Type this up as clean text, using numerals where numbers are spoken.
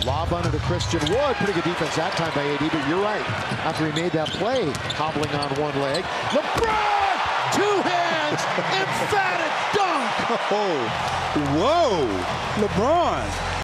Lob under to Christian Wood. Pretty good defense that time by AD, but you're right. After he made that play, hobbling on one leg. LeBron! Two hands! Emphatic dunk! Oh, whoa! LeBron.